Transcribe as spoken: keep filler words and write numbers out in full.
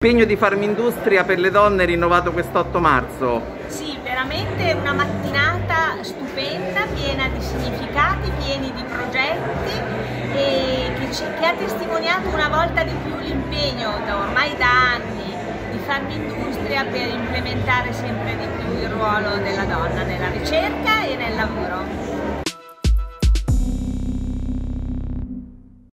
L'impegno di Farmindustria per le donne rinnovato quest'otto marzo. Sì, veramente una mattinata stupenda, piena di significati, pieni di progetti e che, ci, che ha testimoniato una volta di più l'impegno da ormai da anni di Farmindustria per implementare sempre di più il ruolo della donna nella ricerca e nel lavoro.